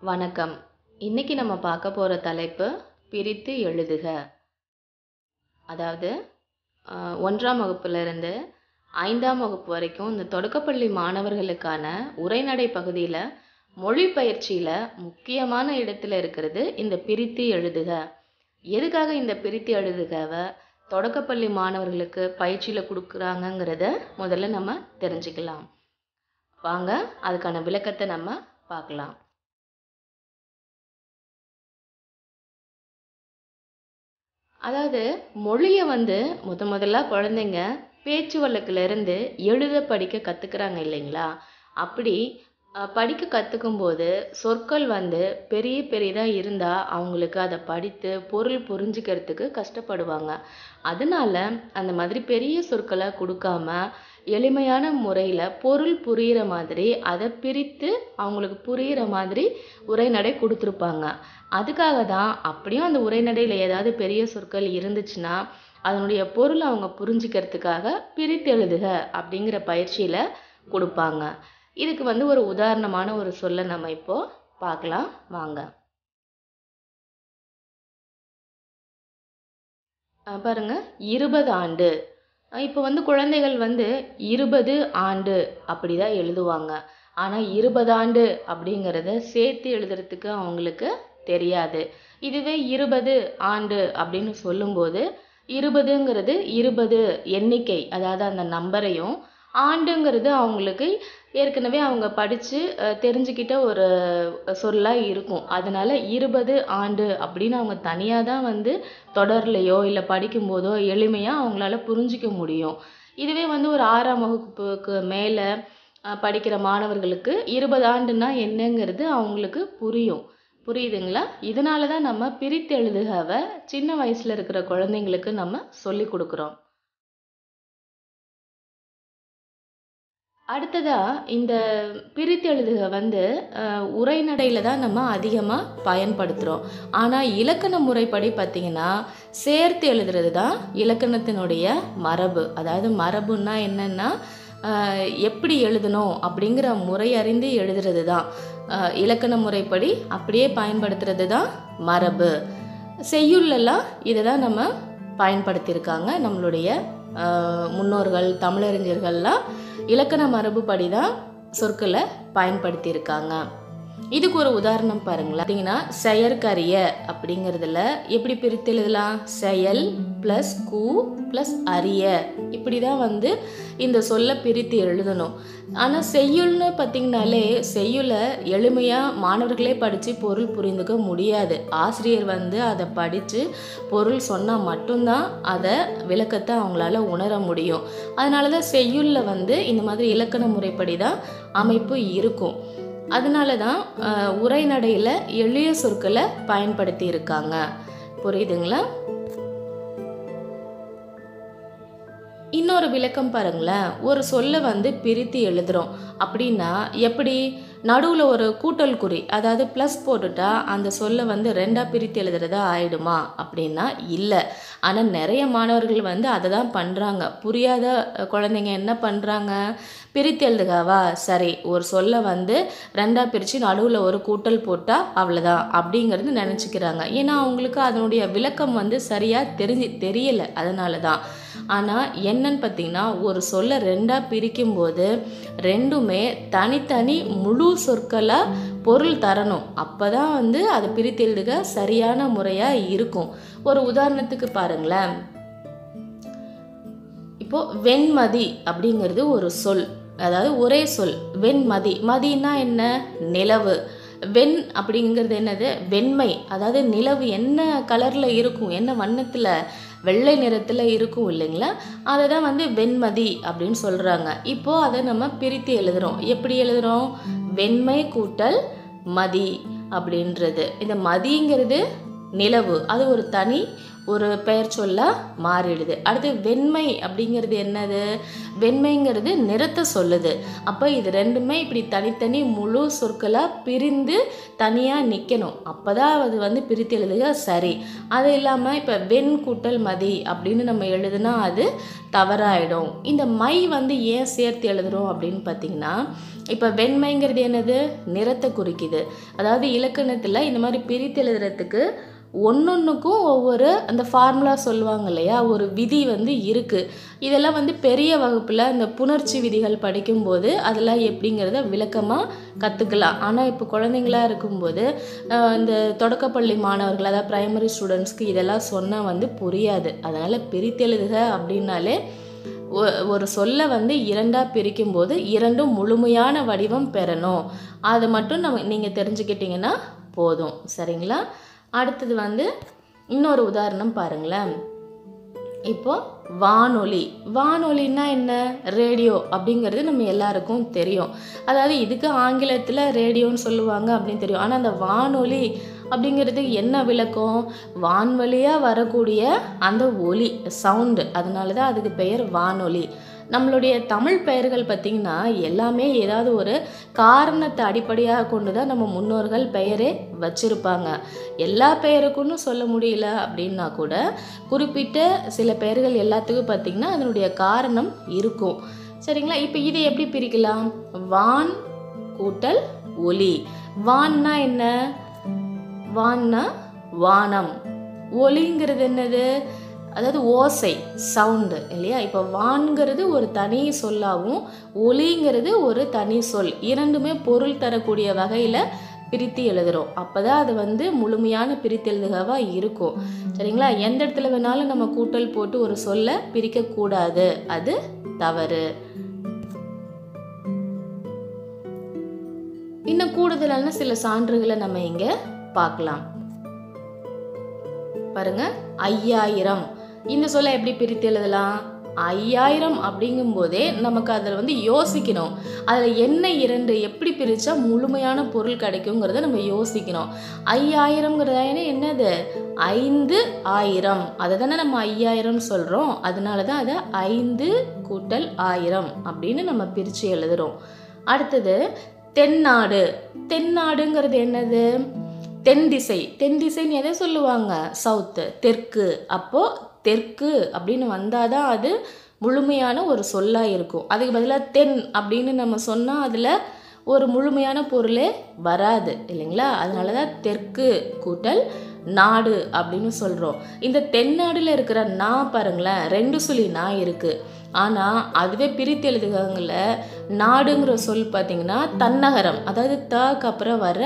வணக்கம். இன்னைக்கு நம்ம பார்க்க போற தலைப்பு பிரித்து எழுதுக. அதாவது 1ஆம் வகுப்பிலிருந்து 5ஆம் வகுப்பு வரைக்கும் இந்த தொடக்கப்பள்ளி மாணவர்களுக்கான உரைநடை பகுதியில் மொழி பயிற்சியில் முக்கியமான இடத்துல இருக்கிறது இந்த பிரித்து எழுதுக. எதுக்காக இந்த பிரித்து எழுதுகவை தொடக்கப்பள்ளி மாணவர்களுக்கு பயிற்சியில் கொடுக்குறாங்கங்கிறத முதல்ல நம்ம தெரிஞ்சுக்கலாம். வாங்க அதுக்கான விளக்கத்தை நம்ம பார்க்கலாம். அதாவது மொழியை முதல்ல குழந்தைங்க பேச்சு வழக்கிலிருந்து எழுத படிக்க கற்றுக்குறாங்க இல்லைங்களா? அப்படி படிக்க கற்றுக்கும் போது சொற்கள் பெரிய பெரியதாக இருந்தால் அவங்களுக்கு அதை படித்து பொருள் புரிஞ்சுக்கிறதுக்கு கஷ்டப்படுவாங்க. அதனால அந்த மாதிரி பெரிய சொற்களை கொடுக்காம எளிமையான முறையில் பொருள் புரிகிற மாதிரி அதை பிரித்து அவங்களுக்கு புரிகிற மாதிரி உரைநடை கொடுத்துருப்பாங்க. அதுக்காக தான் அப்படியும் அந்த உரைநடையில் ஏதாவது பெரிய சொற்கள் இருந்துச்சுன்னா அதனுடைய பொருள் அவங்க புரிஞ்சுக்கிறதுக்காக பிரித்து எழுதுக அப்படிங்கிற பயிற்சியில் கொடுப்பாங்க. இதுக்கு ஒரு உதாரணமான ஒரு சொல்லை நம்ம இப்போ பார்க்கலாம் வாங்க. பாருங்க, 20 ஆண்டு. இப்போ குழந்தைகள் 20 ஆண்டு அப்படி தான் எழுதுவாங்க. ஆனால் 20 ஆண்டு அப்படிங்கிறத சேர்த்து எழுதுறதுக்கு அவங்களுக்கு தெரியாது. இதுவே 20 ஆண்டு அப்படின்னு சொல்லும்போது 20ங்கிறது 20 எண்ணிக்கை, அதாவது அந்த நம்பரையும், ஆண்டுங்கிறது அவங்களுக்கு ஏற்கனவே அவங்க படித்து தெரிஞ்சுக்கிட்ட ஒரு சொல்லாக இருக்கும். அதனால 20 ஆண்டு அப்படின்னு அவங்க தனியாக தான் தொடர்லையோ இல்லை படிக்கும்போதோ எளிமையாக அவங்களால புரிஞ்சிக்க முடியும். இதுவே ஒரு 6ஆம் வகுப்புக்கு மேலே படிக்கிற மாணவர்களுக்கு 20 ஆண்டுன்னா என்னங்கிறது அவங்களுக்கு புரியுதுங்களா? இதனால தான் நம்ம பிரித்து எழுதுகவை சின்ன வயசில் இருக்கிற குழந்தைங்களுக்கு நம்ம சொல்லி கொடுக்குறோம். அடுத்ததா இந்த பிரித்து எழுதுக உரைநடையில் தான் நம்ம அதிகமாக பயன்படுத்துகிறோம். ஆனால் இலக்கண முறைப்படி பார்த்திங்கன்னா சேர்த்து எழுதுறது தான் இலக்கணத்தினுடைய மரபு. அதாவது மரபுன்னா என்னென்னா எப்படி எழுதணும் அப்படிங்கிற முறை அறிந்து எழுதுறது தான் இலக்கண முறைப்படி அப்படியே பயன்படுத்துறது தான் மரபு. செய்யுள்ளெல்லாம் இதை தான் நம்ம பயன்படுத்தியிருக்காங்க. நம்மளுடைய முன்னோர்கள் தமிழறிஞர்கள்லாம் இலக்கண மரபுப்படி தான் சொற்களை பயன்படுத்தியிருக்காங்க. இதுக்கு ஒரு உதாரணம் பாருங்களேன். பார்த்தீங்கன்னா செயற்கரிய அப்படிங்கிறதுல எப்படி பிரித்து எழுதலாம்? செயல் ப்ளஸ் கூ ப்ளஸ் அரிய, இப்படி தான் இந்த சொல்லை பிரித்து எழுதணும். ஆனால் செய்யுள்னு பார்த்திங்கனாலே செய்யுளை எளிமையாக மாணவர்களே படித்து பொருள் புரிந்துக்க முடியாது. ஆசிரியர் அதை படித்து பொருள் சொன்னால் மட்டும்தான் அதை விளக்கத்தை அவங்களால உணர முடியும். அதனால தான் செய்யுளில் இந்த மாதிரி இலக்கண முறைப்படி தான் அமைப்பு இருக்கும். அதனால தான் உரைநடையில் எளிய சொற்களை பயன்படுத்தி இருக்காங்க. புரியுதுங்களா? இன்னொரு விளக்கம் பாருங்களேன். ஒரு சொல்லை பிரித்து எழுதுகிறோம் அப்படின்னா எப்படி? நடுவில் ஒரு கூட்டல் குறி, அதாவது ப்ளஸ் போட்டுட்டா அந்த சொல்லை 2ஆக பிரித்து எழுதுறதா ஆயிடுமா அப்படின்னா இல்லை. ஆனால் நிறைய மாணவர்கள் அதை தான் பண்ணுறாங்க. புரியாத குழந்தைங்க என்ன பண்ணுறாங்க? பிரித்து எழுதுகவா, சரி ஒரு சொல்லை 2ஆக பிரித்து நடுவில் ஒரு கூட்டல் போட்டால் அவ்வளோதான் அப்படிங்கிறது நினச்சிக்கிறாங்க. ஏன்னா அவங்களுக்கு அதனுடைய விளக்கம் சரியாக தெரியலை. அதனால தான். ஆனால் என்னன்னு பார்த்தீங்கன்னா ஒரு சொல்லை 2ஆக பிரிக்கும்போது ரெண்டுமே தனித்தனி முழு சொற்களாக பொருள் தரணும். அப்போ தான் அதை பிரித்து எழுதுக சரியான முறையாக இருக்கும். ஒரு உதாரணத்துக்கு பாருங்களேன். இப்போது வெண்மதி அப்படிங்கிறது ஒரு சொல், அதாவது ஒரே சொல் வெண்மதி. மதினா என்ன? நிலவு. வெண் அப்படிங்கிறது என்னது? வெண்மை. அதாவது நிலவு என்ன கலரில் இருக்கும், என்ன வண்ணத்தில், வெள்ளை நிறத்தில் இருக்கும் இல்லைங்களா? அதை தான் வெண்மதி அப்படின்னு சொல்கிறாங்க. இப்போது அதை நம்ம பிரித்து எழுதுகிறோம். எப்படி எழுதுகிறோம்? வெண்மை கூட்டல் மதி அப்படின்றது. இந்த மதிங்கிறது நிலவு, அது ஒரு தனி ஒரு பெயர் சொல்லா மாறிடுது. அடுத்து வெண்மை அப்படிங்கிறது என்னது? வெண்மைங்கிறது நிறத்தை சொல்லுது. அப்போ இது ரெண்டுமே இப்படி தனித்தனி முழு சொற்களாக பிரிந்து தனியாக நிற்கணும். அப்போ தான் அது வந்து பிரித்து எழுதுக சரி. அது இல்லாமல் இப்போ வெண் கூட்டல் மதி அப்படின்னு நம்ம எழுதுனா அது தவறாயிடும். இந்த மை வந்து ஏன் சேர்த்து எழுதுகிறோம் அப்படின்னு பார்த்தீங்கன்னா, இப்போ வெண்மைங்கிறது என்னது? நிறத்தை குறிக்குது. அதாவது இலக்கணத்தில் இந்த மாதிரி பிரித்து எழுதுறதுக்கு ஒன்னொன்றுக்கும் ஒவ்வொரு அந்த ஃபார்முலா சொல்லுவாங்க இல்லையா, ஒரு விதி வந்து இருக்குது. இதெல்லாம் வந்து பெரிய வகுப்பில் இந்த புணர்ச்சி விதிகள் படிக்கும்போது அதெல்லாம் எப்படிங்கிறத விளக்கமாக கற்றுக்கலாம். ஆனால் இப்போ குழந்தைங்களா இருக்கும்போது இந்த தொடக்கப்பள்ளி மாணவர்கள், அதாவது ப்ரைமரி ஸ்டூடெண்ட்ஸ்க்கு இதெல்லாம் சொன்னால் வந்து புரியாது. அதனால் பிரித்தெழுதுக அப்படின்னாலே ஒரு சொல்லை வந்து இரண்டாக பிரிக்கும்போது இரண்டும் முழுமையான வடிவம் பெறணும். அதை மட்டும் நீங்கள் தெரிஞ்சுக்கிட்டிங்கன்னா போதும். சரிங்களா? அடுத்தது வந்து இன்னொரு உதாரணம் பாருங்களேன். இப்போ வானொலி. வானொலின்னா என்ன? ரேடியோ அப்படிங்கிறது நம்ம எல்லாருக்கும் தெரியும். அதாவது இதுக்கு ஆங்கிலத்தில் ரேடியோன்னு சொல்லுவாங்க அப்படின்னு தெரியும். ஆனால் அந்த வானொலி அப்படிங்கிறதுக்கு என்ன விளக்கம்? வான்வழியாக வரக்கூடிய அந்த ஒலி, சவுண்டு, அதனால தான் அதுக்கு பெயர் வானொலி. நம்மளுடைய தமிழ் பெயர்கள் பார்த்திங்கன்னா எல்லாமே ஏதாவது ஒரு காரணத்தை அடிப்படையாக கொண்டு தான் நம்ம முன்னோர்கள் பெயரே வச்சுருப்பாங்க. எல்லா பெயருக்குன்னு சொல்ல முடியல அப்படின்னா கூட குறிப்பிட்ட சில பெயர்கள் எல்லாத்துக்கும் பார்த்திங்கன்னா அதனுடைய காரணம் இருக்கும். சரிங்களா? இப்போ இதை எப்படி பிரிக்கலாம்? வான் கூட்டல் ஒலி. வான்னா என்ன? வான்னா வானம். ஒலிங்கிறது என்னது? அதாவது ஓசை, சவுண்டு இல்லையா? இப்போ வான்கிறது ஒரு தனி சொல்லாகவும் ஒலிங்கிறது ஒரு தனி சொல், இரண்டுமே பொருள் தரக்கூடிய வகையில் பிரித்து எழுதுகிறோம். அப்போ தான் அது வந்து முழுமையான பிரித்து எழுதுகவாக இருக்கும். சரிங்களா? எந்த இடத்துல வேணாலும் நம்ம கூட்டல் போட்டு ஒரு சொல்லை பிரிக்கக்கூடாது, அது தவறு. இன்னும் கூடுதலான சில சான்றுகளை நம்ம இங்கே பார்க்கலாம். பாருங்க, 5000. இந்த சொல்லை எப்படி பிரித்து எழுதலாம்? 5000 அப்படிங்கும் போதே நமக்கு அதில் வந்து யோசிக்கணும். அதில் என்ன இரண்டு எப்படி பிரித்தா முழுமையான பொருள் கிடைக்குங்கிறத நம்ம யோசிக்கணும். 5000ங்கிறத என்னது? 5000. அதை தானே நம்ம 5000 சொல்கிறோம். அதனால தான் அதை 5 கூட்டல் 1000 அப்படின்னு நம்ம பிரித்து எழுதுகிறோம். அடுத்தது தென்னாடு. தென்னாடுங்கிறது என்னது? தென் திசை. தென் திசைன்னு எதை சொல்லுவாங்க? சவுத்து, தெற்கு. அப்போது தெற்கு அப்படின்னு வந்தால் தான் அது முழுமையான ஒரு சொல்லாக இருக்கும். அதுக்கு பதிலாக தென் அப்படின்னு நம்ம சொன்னால் அதில் ஒரு முழுமையான பொருளே வராது இல்லைங்களா? அதனால தான் தெற்கு கூட்டல் நாடு அப்படின்னு சொல்கிறோம். இந்த தென்னாடில் இருக்கிற நா பாருங்களேன், 2 சுழி நா இருக்குது. ஆனால் அதுவே பிரித்து எழுதுகங்கள நாடுங்கிற சொல் பார்த்திங்கன்னா தன்னகரம், அதாவது தக்கு அப்புறம் வர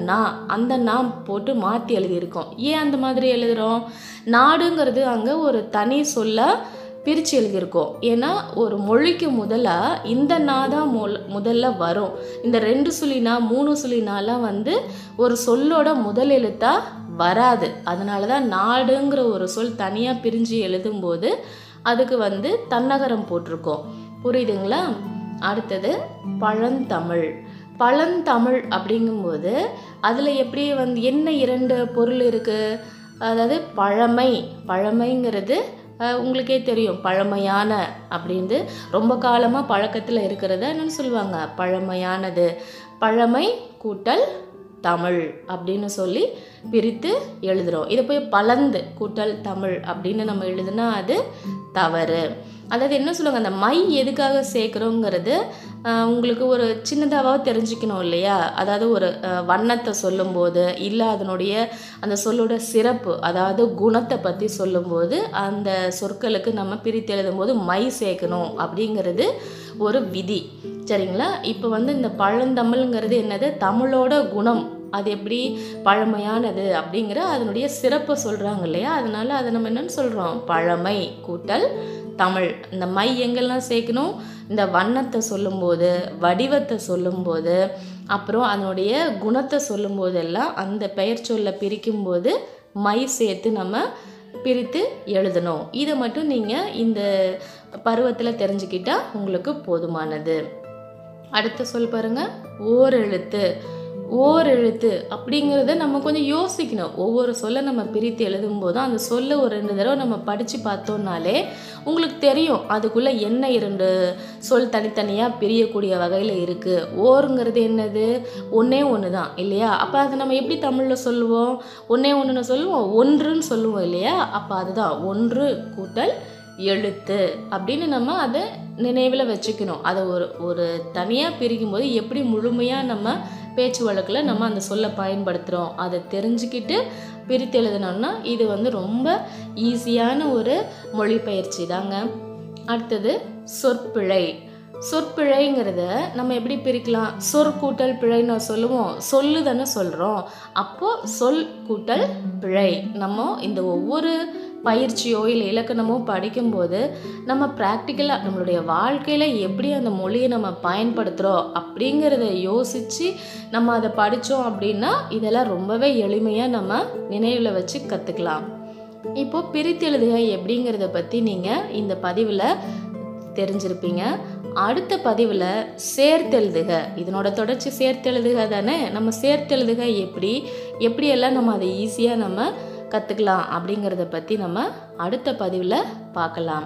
அந்த நா போட்டு மாற்றி எழுதியிருக்கோம். ஏன் அந்த மாதிரி எழுதுகிறோம்? நாடுங்கிறது அங்கே ஒரு தனி சொல்லாக பிரித்து எழுதியிருக்கோம். ஏன்னா ஒரு மொழிக்கு முதலாக இந்த நா தான் முதல்ல வரும். இந்த 2 சுழி நா 3 சுழி நாலாம் வந்து ஒரு சொல்லோட முதல் எழுத்தாக வராது. அதனால தான் நாடுங்கிற ஒரு சொல் தனியாக பிரிஞ்சு எழுதும்போது அதுக்கு வந்து தன்னகரம் போட்டிருக்கோம். புரியுதுங்களா? அடுத்தது பழந்தமிழ். பழந்தமிழ் அப்படிங்கும்போது அதில் எப்படி வந்து என்ன 2 பொருள் இருக்குது? அதாவது பழமை. பழமைங்கிறது உங்களுக்கே தெரியும், பழமையான அப்படின்னு ரொம்ப காலமாக பழக்கத்தில் இருக்கிறத என்னன்னு சொல்லுவாங்க? பழமையானது. பழமை கூட்டல் தமிழ் அப்படின்னு சொல்லி பிரித்து எழுதுகிறோம். இதை போய் பழந்து கூட்டல் தமிழ் அப்படின்னு நம்ம எழுதுனா அது தவறு. அதாவது என்ன சொல்லுவாங்க, அந்த மை எதுக்காக சேர்க்குறோங்கிறது உங்களுக்கு ஒரு சின்னதாகவும் தெரிஞ்சுக்கணும் இல்லையா? அதாவது ஒரு வண்ணத்தை சொல்லும்போது இல்லை அதனுடைய அந்த சொல்லோட சிறப்பு, அதாவது குணத்தை பற்றி சொல்லும்போது அந்த சொற்களுக்கு நம்ம பிரித்து எழுதும்போது மை சேர்க்கணும் அப்படிங்கிறது ஒரு விதி. சரிங்களா? இப்போ வந்து இந்த பழந்தமிழ்ங்கிறது என்னது? தமிழோட குணம், அது எப்படி பழமையானது அப்படிங்கிற அதனுடைய சிறப்பை சொல்கிறாங்க இல்லையா? அதனால அதை நம்ம என்னன்னு சொல்கிறோம்? பழமை கூட்டல் தமிழ். இந்த மை எங்கெல்லாம் சேர்க்கணும்? இந்த வண்ணத்தை சொல்லும்போது, வடிவத்தை சொல்லும்போது, அப்புறம் அதனுடைய குணத்தை சொல்லும்போதெல்லாம் அந்த பெயர் சொல்ல பிரிக்கும்போது மை சேர்த்து நம்ம பிரித்து எழுதணும். இதை மட்டும் நீங்கள் இந்த பருவத்தில் தெரிஞ்சுக்கிட்டால் உங்களுக்கு போதுமானது. அடுத்த சொல் பாருங்க, ஓரெழுத்து. ஓரெழுத்து அப்படிங்கிறத நம்ம கொஞ்சம் யோசிக்கணும். ஒவ்வொரு சொல்ல நம்ம பிரித்து எழுதும்போதும் அந்த சொல்ல ஒரு 2 தடவை நம்ம படித்து பார்த்தோம்னாலே உங்களுக்கு தெரியும் அதுக்குள்ளே என்ன 2 சொல் தனித்தனியாக பிரியக்கூடிய வகையில் இருக்குது. ஓருங்கிறது என்னது? ஒன்றே ஒன்று தான் இல்லையா? அப்போ அதை நம்ம எப்படி தமிழில் சொல்லுவோம்? ஒன்றே ஒன்றுன்னு சொல்லுவோம், ஒன்றுன்னு சொல்லுவோம் இல்லையா? அப்போ அதுதான் ஒன்று கூட்டல் எழுத்து அப்படின்னு நம்ம அதை நினைவில் வச்சுக்கணும். அதை ஒரு தனியாக பிரிக்கும்போது எப்படி முழுமையாக நம்ம பேச்சு வழக்கில் நம்ம அந்த சொல்லை பயன்படுத்துகிறோம் அதை தெரிஞ்சுக்கிட்டு பிரித்து எழுதணும்னா இது ரொம்ப ஈஸியான ஒரு மொழிபெயர்ச்சி தாங்க. அடுத்தது சொற்பிழை. சொற்பிழைங்கிறத நம்ம எப்படி பிரிக்கலாம்? சொற்கூட்டல் பிழைன்னு சொல்லுவோம், சொல்லு தானே சொல்கிறோம். அப்போது சொல் கூட்டல் பிழை நம்ம இந்த ஒவ்வொரு பயிற்சியோ இல்லை இலக்கணமோ படிக்கும்போது நம்ம ப்ராக்டிக்கலாக நம்மளுடைய வாழ்க்கையில் எப்படி அந்த மொழியை நம்ம பயன்படுத்துகிறோம் அப்படிங்கிறத யோசித்து நம்ம அதை படித்தோம் அப்படின்னா இதெல்லாம் ரொம்பவே எளிமையாக நம்ம நினைவில் வச்சு கற்றுக்கலாம். இப்போது பிரித்தெழுதுக எப்படிங்கிறத பற்றி நீங்கள் இந்த பதிவில் தெரிஞ்சிருப்பீங்க. அடுத்த பதிவில் சேர்த்தெழுதுக, இதனோட தொடர்ச்சி சேர்த்தெழுதுக தானே. நம்ம சேர்த்தெழுதுக எப்படியெல்லாம் நம்ம அதை ஈஸியாக நம்ம கற்றுக்கலாம் அப்படிங்கிறத பற்றி நம்ம அடுத்த பதிவில் பார்க்கலாம்.